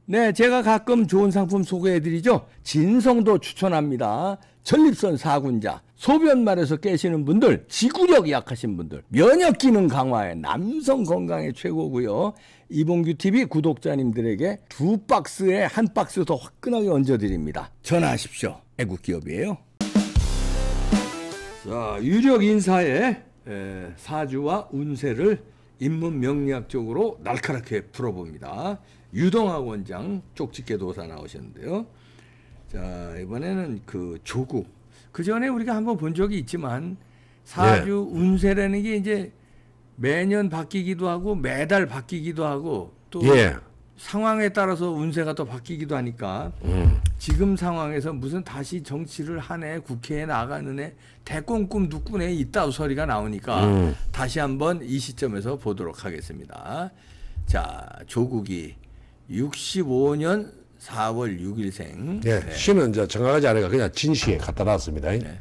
네, 제가 가끔 좋은 상품 소개해드리죠. 진성도 추천합니다. 전립선 사군자, 소변말에서 깨시는 분들, 지구력 약하신 분들, 면역 기능 강화에 남성 건강에 최고고요. 이봉규TV 구독자님들에게 2박스에 1박스 더 화끈하게 얹어드립니다. 전화하십시오. 애국기업이에요. 자, 유력 인사의 사주와 운세를 인문 명리학적으로 날카롭게 풀어봅니다. 유동학 원장 쪽집게 도사 나오셨는데요. 자, 이번에는 그 조국. 그 전에 우리가 한번 본 적이 있지만 사주 운세라는 게 이제 매년 바뀌기도 하고 매달 바뀌기도 하고 또 상황에 따라서 운세가 또 바뀌기도 하니까 지금 상황에서 무슨 다시 정치를 하네, 국회에 나가는 애, 대권꿈 누꾼 애 있다 소리가 나오니까 다시 한번 이 시점에서 보도록 하겠습니다. 자, 조국이 65년 4월 6일생. 네, 네. 시는 이제 정확하지 않으니까 그냥 진시에 갖다 놨습니다. 네.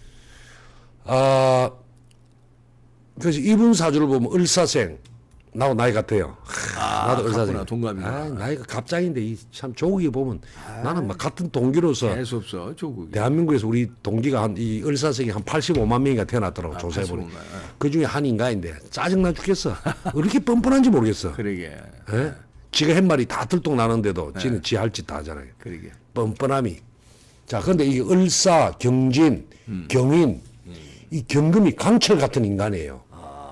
그래서 이분 사주를 보면 을사생, 나하고 나이 같아요. 나도 을사생. 동갑이구나. 나이가 갑자기인데 참 조국이 보면 나는 막 같은 동기로서 재수 없어 조국이. 대한민국에서 우리 동기가 이 을사생이 한 85만 명이가 태어났더라고. 조사해보니. 그 중에 한 인가인데 짜증나 죽겠어. 왜 이렇게 뻔뻔한지 모르겠어. 그러게. 예? 지가 한 말이 다 들통 나는데도 지는 지 할 짓 다 하잖아요. 그러게. 뻔뻔함이. 자, 근데 이 을사, 경진, 경인, 이 경금이 강철 같은 인간이에요.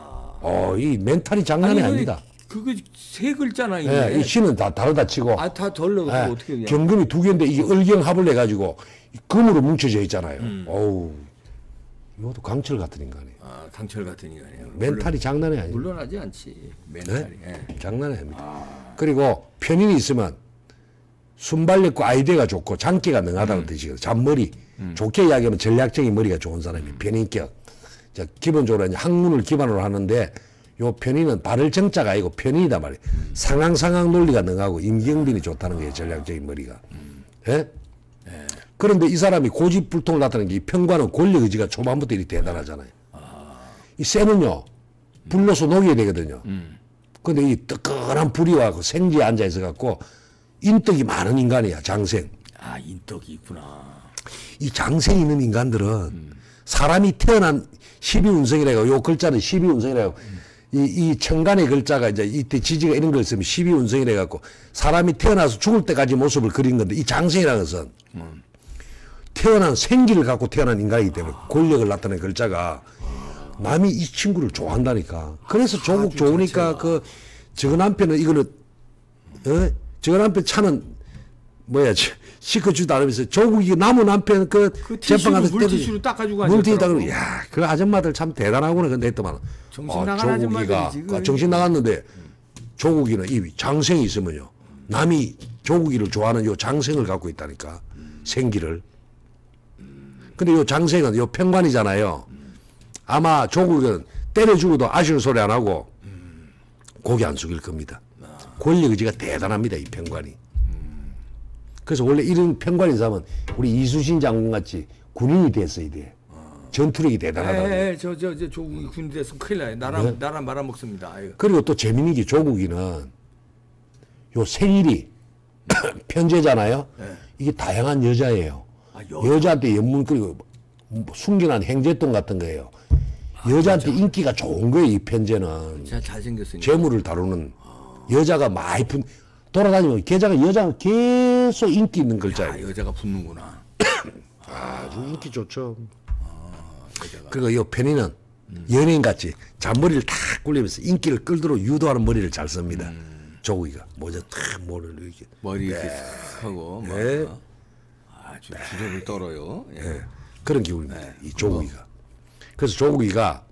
이 멘탈이 장난이 아닙니다. 그거 세 글자나 예, 있네. 이 시는 다 다르다 치고. 다 덜러 어떻게 그냥. 경금이 두 개인데 이게 을경합을 해가지고 금으로 뭉쳐져 있잖아요. 어우, 이것도 강철 같은 인간이에요. 강철 같은 인간이에요. 멘탈이 장난이 아니에요. 물론하지 않지. 멘탈이. 네? 장난이 아닙니다. 그리고 편인이 있으면 순발력과 아이디어가 좋고 장기가 능하다는 뜻이거든요. 잔머리. 좋게 이야기하면 전략적인 머리가 좋은 사람이 편인격. 자, 기본적으로 이제 학문을 기반으로 하는데 요 편인은 발을 정자가 아니고 편인이다 말이에요. 상황 논리가 능하고 임경빈이 좋다는 거예요. 전략적인 머리가. 예? 그런데 이 사람이 고집불통을 나타내는 게 이 편관은 권력 의지가 초반부터 이렇게 대단하잖아요. 이 쇠는요, 불로서 녹여야 되거든요. 근데 이 뜨끈한 불이와 그 생지에 앉아 있어갖고 인덕이 많은 인간이야, 장생. 인덕이 있구나. 이 장생 있는 인간들은 사람이 태어난 12운성이라고, 요 글자는 12운성이라고, 이 천간의 글자가 이제 이때 지지가 이런 걸 쓰면 12운성이라고 사람이 태어나서 죽을 때까지 모습을 그린 건데 이 장생이라는 것은 태어난 생기를 갖고 태어난 인간이기 때문에 권력을 나타낸 글자가 남이 이 친구를 좋아한다니까. 그래서 조국 좋으니까 저 남편은 이거는 저 남편 차는 뭐야 시커주도 않으면서 조국이 남은 남편 재판 같은 때 물티슈로 닦아주고 물티슈로 야, 그 아줌마들 참 대단하구나. 근데 했더만 정신 나간 조국이가 정신 나갔는데 조국이는 이 장생이 있으면요 남이 조국이를 좋아하는 요 장생을 갖고 있다니까. 생기를. 근데 요 장생은 요 편관이잖아요. 아마 조국은 때려 죽어도 아쉬운 소리 안 하고 고개 안 숙일 겁니다. 권력 의지가 대단합니다, 이 편관이. 그래서 원래 이런 편관인 사람은 우리 이수신 장군 같이 군인이 됐어야 돼. 전투력이 대단하다. 저 조국이 군인 돼서 큰일 나요. 나라 말아먹습니다. 그리고 또 재밌는 게 조국이는 요 생일이 편제잖아요. 이게 다양한 여자예요. 여자한테 연문 그리고 숨겨난 행제돈 같은 거예요. 여자한테 인기가 좋은 거예요, 이 편제는. 진짜 잘생겼으니까. 재물을 다루는 여자가 많이 돌아다니면 여자가 계속 인기 있는 글자예요. 여자가 붙는구나. 아주 인기 좋죠. 그리고 이 편의는 연예인같이 잔머리를 탁 굴리면서 인기를 끌도록 유도하는 머리를 잘 씁니다. 조국이가 모자 탁 머리를 이렇게. 머리 이렇게 하고. 네. 아주 주접을 떨어요. 예. 그런 기분입니다. 이 조국이가. 그래서 조국이가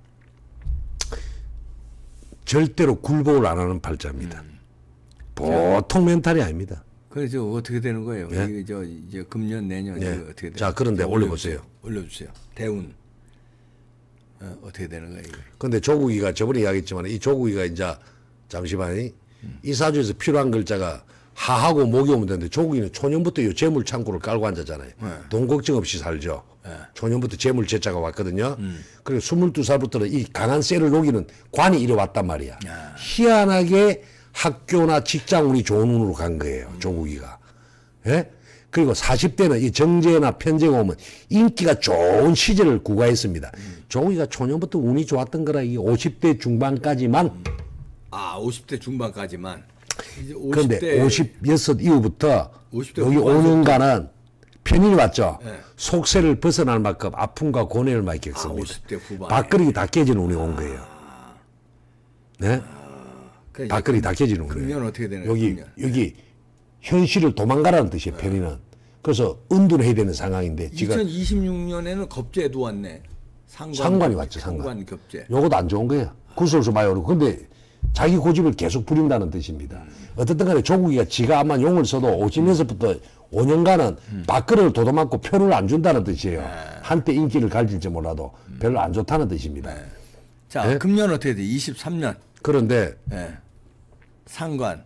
절대로 굴복을 안 하는 팔자입니다. 보통 멘탈이 아닙니다. 그래서 어떻게 되는 거예요? 이제 금년 내년 어떻게 돼요? 자, 그런데 올려보세요. 올려주세요. 대운 어떻게 되는 거예요? 그런데 조국이가 저번에 이야기했지만 이 조국이가 이제 잠시만 이 사주에서 필요한 글자가 하하고 목이 오면 되는데 조국이는 초년부터 이 재물 창고를 깔고 앉았잖아요. 돈 걱정 없이 살죠. 초년부터 재물 제자가 왔거든요. 그리고 22살부터는 이 강한 쇠를 녹이는 관이 이래 왔단 말이야. 희한하게 학교나 직장 운이 좋은 운으로 간 거예요. 조국이가. 예? 그리고 40대는 이 정제나 편제가 오면 인기가 좋은 시절을 구가했습니다. 조국이가 초년부터 운이 좋았던 거라 이 50대 중반까지만. 아, 50대 중반까지만. 이제 그런데 56 이후부터 50대 여기 후반부터 5년간은 편인이 왔죠. 네. 속세를 벗어날 만큼 아픔과 고뇌를 많이 겪습니다. 50대 후반. 밥그릇이 다 깨지는 운이 온 거예요. 네? 그러니까 밥그릇이 다 깨지는 운이에요. 금년 어떻게 되나요? 여기 현실을 도망가라는 뜻이에요. 편인은. 그래서 은둔해야 되는 상황인데 지금 2026년에는 겁재도 왔네. 상관이 왔죠. 상관 겹재. 요것도 안 좋은 거예요. 구설수 많이 오르고. 근데 자기 고집을 계속 부린다는 뜻입니다. 어쨌든 간에 조국이가 지가 아마 용을 써도 50년서부터 5년간은 밥그릇을 도도맞고 표를 안 준다는 뜻이에요. 한때 인기를 가질지 몰라도 별로 안 좋다는 뜻입니다. 자, 네? 금년 어떻게 돼? 23년. 그런데 예. 상관.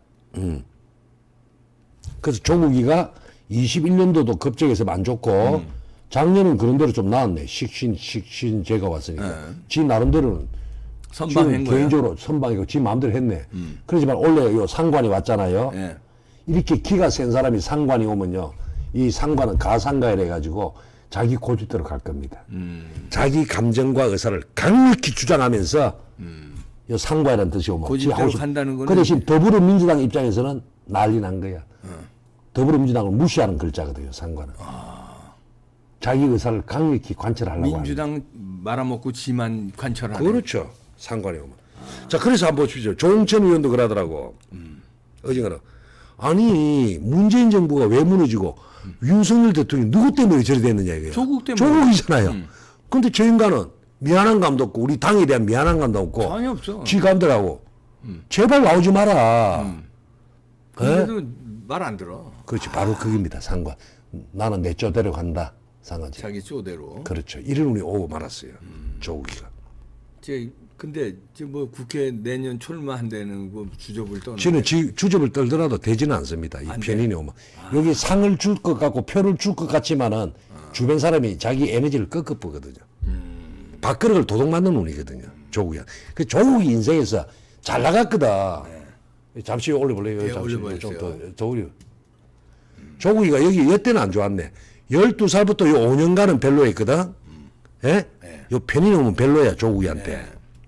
그래서 조국이가 21년도도 급적에서 안 좋고 작년은 그런 대로 좀 나왔네. 식신 제가 왔으니까. 지 나름대로는 선방한 거예요. 개인적으로 선방이고 지 마음대로 했네. 그렇지만 원래 요 상관이 왔잖아요. 예. 이렇게 기가 센 사람이 상관이 오면요. 이 상관은 가상가이라 해가지고 자기 고집대로 갈 겁니다. 자기 감정과 의사를 강력히 주장하면서 요 상관이라는 뜻이 오면 고집대로 간다는 거는 그 대신 더불어민주당 입장에서는 난리 난 거야. 더불어민주당을 무시하는 글자거든요. 상관은. 자기 의사를 강력히 관철하려고 하는. 민주당 말아먹고 지만 관철하는. 그렇죠. 상관이 오면. 자, 그래서 한번 보십시오. 조홍천 의원도 그러더라고. 어징어라. 아니, 문재인 정부가 왜 무너지고 윤석열 대통령이 누구 때문에 저리 됐느냐 이거예요. 조국 때문에. 조국이잖아요. 근데 저 인간은 미안한 감도 없고 우리 당에 대한 미안한 감도 없고 전혀 없어. 지 감들하고 제발 나오지 마라. 그래도 말 안 들어. 그렇지. 바로 그겁니다. 상관. 나는 내 쪼대로 간다. 상관지. 자기 쪼대로. 그렇죠. 이런 운이 오고 말았어요. 조국이가. 근데 뭐 국회 내년 출마한다는 거 주접을 떠나. 저는 주접을 떨더라도 되지는 않습니다. 이 편인이 오면. 여기 상을 줄 것 같고 표를 줄 것 같지만은 주변 사람이 자기 에너지를 꺾어 보거든요. 밥그릇을 도둑 맞는 운이거든요. 조국이. 그 조국이 인생에서 잘 나갔거든. 잠시 올려볼래요? 예, 잠시 올려봐야죠. 좀더 올려. 조국이가 여기 여때는 안 좋았네. 12살부터 요 5년간은 별로였거든. 예? 요 편인이 오면 별로야, 조국이한테.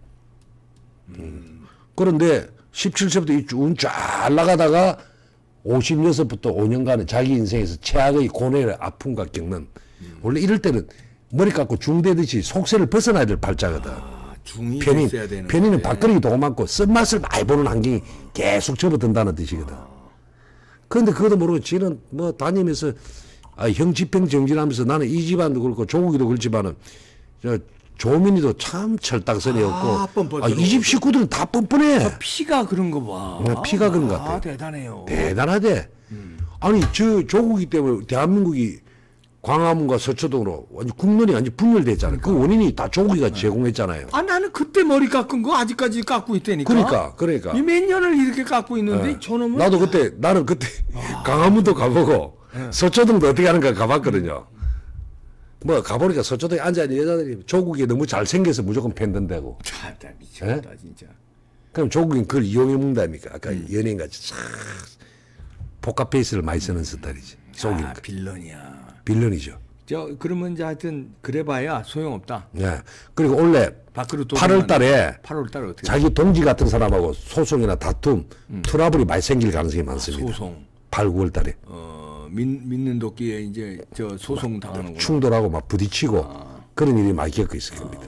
그런데 17세부터 운 잘 나가다가 56부터 5년간은 자기 인생에서 최악의 고뇌를 아픔과 겪는 원래 이럴 때는 머리 깎고 중대듯이 속세를 벗어나야 될 팔자거든. 중이 편인, 됐어야 되는. 편인은 밥그릇이 도망고 쓴맛을 많이 보는 환경이 계속 접어든다는 뜻이거든. 그런데 그것도 모르고 지는 뭐 다니면서 형 집행 정진하면서 나는 이 집안도 그렇고 조국이도 그렇지만은 조민이도 참 철딱선이었고 이 집 식구들은 다 뻔뻔해. 피가 그런 거 봐. 피가 그런 것 같아. 대단해요. 대단하대. 아니 저 조국이 때문에 대한민국이 광화문과 서초동으로 완전 국론이 완전 분열됐잖아요. 그 원인이 다 조국이가 제공했잖아요. 나는 그때 머리 깎은 거 아직까지 깎고 있다니까. 그러니까. 이 몇 년을 이렇게 깎고 있는데 저놈은. 나는 그때 강화문도 가보고 서초동도 어떻게 하는가 가봤거든요. 뭐 가보니까 서초동에 앉아있는 여자들이 조국이 너무 잘생겨서 무조건 팬든다고. 나 미쳤다 진짜. 그럼 조국은 그걸 이용해 먹는다니까. 아까 연예인같이 싹 포카페이스를 많이 쓰는 스타일이지. 속이니까. 빌런이야. 빌런이죠. 그러면 이제 하여튼 그래봐야 소용없다. 네. 그리고 원래 8월 달에 어떻게 자기 동지 같은 사람하고 소송이나 다툼, 트러블이 많이 생길 가능성이 많습니다. 소송. 8, 9월 달에. 믿는 도끼에 이제 소송 당하는 거. 충돌하고 막 부딪히고 그런 일이 많이 겪고 있을 겁니다.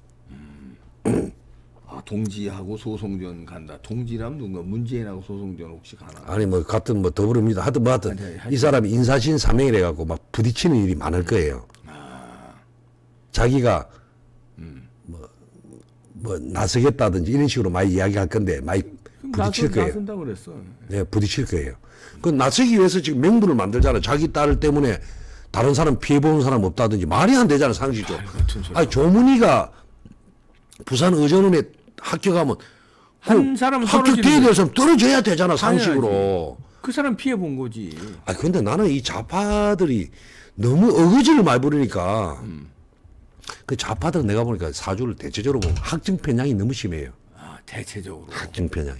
동지하고 소송전 간다. 동지라면 누군가 문재인하고 소송전 혹시 가나? 아니 뭐 같은 뭐 더불어민주당 하든 뭐 하든 이 사람이 인사신 사명이래 갖고 막 부딪히는 일이 많을 거예요. 자기가 뭐 나서겠다든지 이런 식으로 많이 이야기할 건데 많이 부딪힐 거예요. 나선다 그랬어. 네, 부딪힐 거예요. 그 나서기 위해서 지금 명분을 만들잖아. 자기 딸 때문에 다른 사람 피해 보는 사람 없다든지 말이 안 되잖아 상식적으로. 아니 조문희가 부산 의전원에 학교 가면 한 사람은 학교 돼야 될 사람 떨어져야 되잖아 상식으로. 그 사람 피해 본 거지. 근데 나는 이 좌파들이 너무 어거지를 많이 부리니까 그 좌파들 내가 보니까 사주를 대체적으로 보면 학증 편향이 너무 심해요. 대체적으로. 학증 편향이.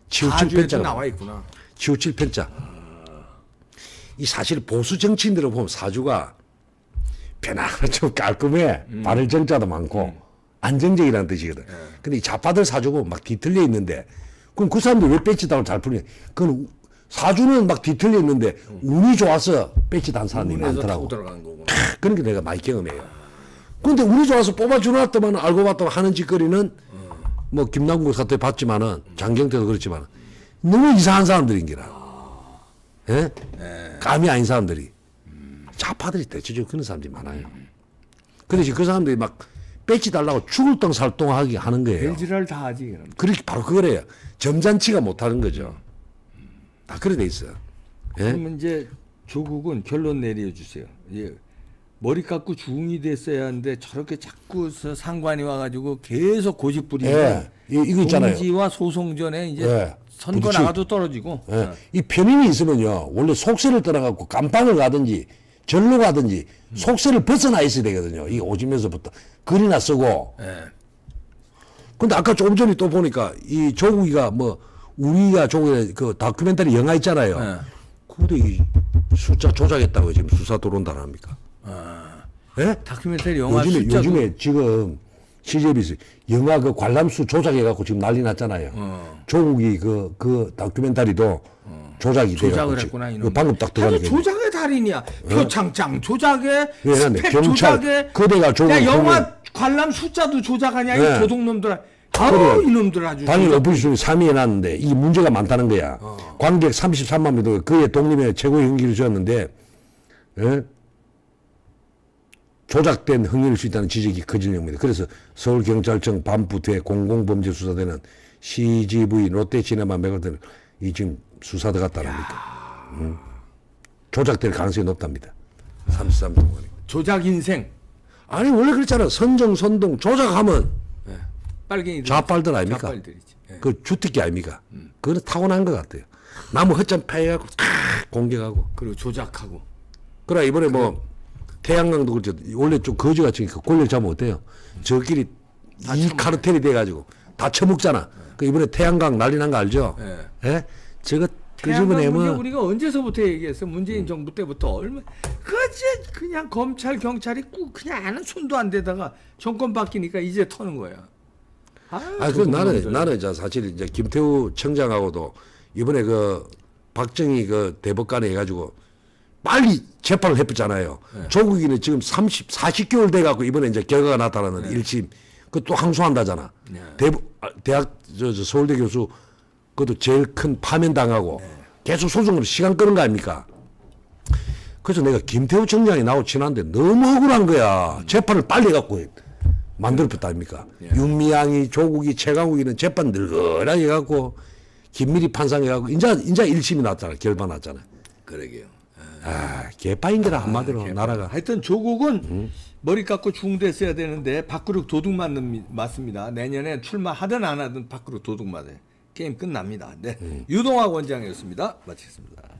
치우칠 사주에도 편자가 나와 있구나. 치우칠 편자. 이 사실 보수 정치인들을 보면 사주가 편안하고 좀 깔끔해. 바를 정자도 많고 안정적이라는 뜻이거든. 근데 이 좌파들 사주고 막 뒤틀려 있는데 그럼 그 사람들 왜 배치당을 잘 풀리냐? 그건 사주는 막 뒤틀려 있는데 운이 좋아서 배치당 사람이 많더라고. 들어간 거구나. 그런 게 내가 많이 경험해요. 근데 운이 좋아서 뽑아주놨더만 알고 봤더만 하는 짓거리는 뭐 김남국 사태 봤지만은 장경태도 그렇지만 너무 이상한 사람들인 기라. 예? 감이 아닌 사람들이. 좌파들이 대체적으로 그런 사람들이 많아요. 근데 그 사람들이 막 배치 달라고 죽을 똥 살 똥 하기 하는 거예요. 별지랄 다 하지. 그럼. 그렇게 바로 그거래요. 점잖지가 못하는 거죠. 다 그래 돼 있어요. 예? 그러면 이제 조국은 결론 내려주세요. 예. 머리 깎고 중이 됐어야 하는데 저렇게 자꾸 상관이 와가지고 계속 고집 부리면 예. 이거 있잖아요. 공지와 소송전에 이제 예. 선거 나가도 떨어지고. 예. 이 편인이 있으면요. 원래 속세를 떠나갖고 감방을 가든지 절로 가든지 속세를 벗어나 있어야 되거든요. 이 오지면서부터 글이나 쓰고. 예. 근데 아까 조금 전에 또 보니까 이 조국이가 뭐 우리가 조국의 그 다큐멘터리 영화 있잖아요. 예. 근데 이 숫자 조작했다고 지금 수사 들어온다 합니까? 예? 다큐멘터리 영화 요즘에 지금 CJBC 영화 그 관람수 조작해갖고 지금 난리 났잖아요. 조국이 그 다큐멘터리도 조작이 돼갖고 조작을 했구나 이놈. 방금 딱 들어가는 게 조작의 달인이야. 표창장 조작에 스펙 경찰 조작에. 그대가 조국 야 영화 관람 숫자도 조작하냐 이 도둑놈들아. 아우 이놈들 아주. 당일 오피셜 3위 해놨는데 이 문제가 많다는 거야. 관객 33만 명도 그의 독립의 최고의 흥기를 주었는데 예? 조작된 흥행일 수 있다는 지적이 커진 형입니다. 그래서 서울경찰청 반부대 공공범죄수사대는 CGV 롯데시네마 매거든 이 지금 수사 들어갔다랍니다. 조작될 가능성이 높답니다. 33만 조작 인생. 아니 원래 그랬잖아. 선정 선동 조작하면 빨갱이들. 좌빨들 아닙니까? 좌빨들이지. 예. 그 주특기 아닙니까? 그거는 타고난 것 같아요. 나무 헛점 패해갖고 공격하고. 그리고 조작하고. 그래 이번에 뭐 태양광도 그렇죠. 원래 좀 거지같이 권력 잡으면 어때요? 저끼리 이 카르텔이 돼가지고 다 처먹잖아. 그 이번에 태양광 난리 난 거 알죠? 예? 저거 끄집어내면 우리가 언제서부터 얘기했어? 문재인 정부 때부터 얼마 그지 그냥 검찰 경찰이 꾹 그냥 아는 손도 안 대다가 정권 바뀌니까 이제 터는 거야. 그 나는 자 사실 이제 김태우 청장하고도 이번에 그 박정희 그 대법관에 해가지고 빨리 재판을 해봤잖아요. 조국이는 지금 40개월 돼갖고 이번에 이제 결과가 나타나는데 1심 그것도 항소한다잖아. 대학 서울대 교수 그것도 제일 큰 파면당하고 계속 소송으로 시간 끄는 거 아닙니까? 그래서 내가 김태우 청장이 나하고 친한데 너무 억울한 거야. 재판을 빨리 해갖고 만들었다 아닙니까? 윤미향이 조국이 최강욱이는 재판 늙은하게 해갖고 김미리 판사해갖고 인자 1심이 났잖아. 결과 났잖아. 그러게요. 개파인기라 한마디로 나라가. 하여튼 조국은 머리 깎고 중됐어야 되는데 밥그릇 도둑 맞습니다. 내년에 출마하든 안 하든 밥그릇 도둑 맞아요. 게임 끝납니다. 네. 유동학 원장이었습니다. 마치겠습니다.